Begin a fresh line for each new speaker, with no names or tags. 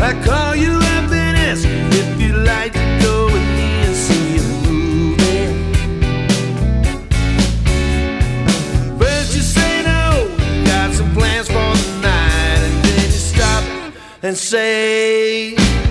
I call you up and ask if you'd like to go with me and see a movie. First you say no, got some plans for the night, and then you stop and say